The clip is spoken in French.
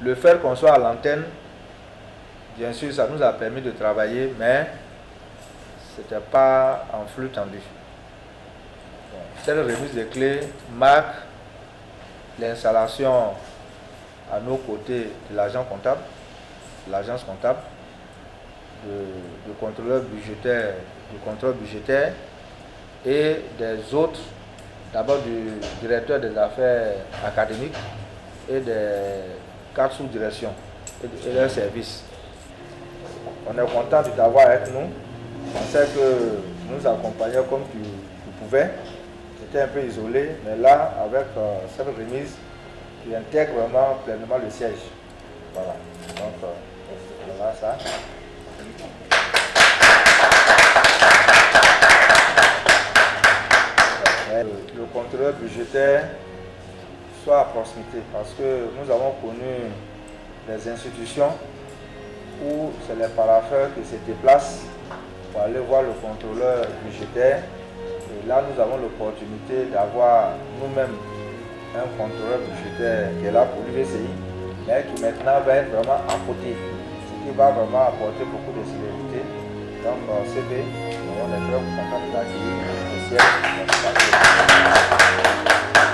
le fait qu'on soit à l'antenne, bien sûr, ça nous a permis de travailler, mais ce n'était pas en flux tendu. Bon, cette remise de clés marque l'installation à nos côtés de l'agent comptable, de l'agence comptable, du contrôleur budgétaire, du contrôle budgétaire et des autres, d'abord du directeur des affaires académiques et des 4 sous-directions et leurs services. On est content de t'avoir avec nous. On sait que nous accompagnions comme tu pouvais. Tu étais un peu isolé, mais là, avec cette remise, tu intègres vraiment pleinement le siège. Voilà. Donc, voilà ça. Le contrôleur budgétaire soit à proximité, parce que nous avons connu des institutions où c'est les parapheurs qui se déplacent pour aller voir le contrôleur budgétaire. Et là, nous avons l'opportunité d'avoir nous-mêmes un contrôleur budgétaire qui est là pour l'UVCI, mais qui maintenant va être vraiment à côté, ce qui va vraiment apporter beaucoup de célérité. Donc, CP, on est très content de l'accueillir au ciel.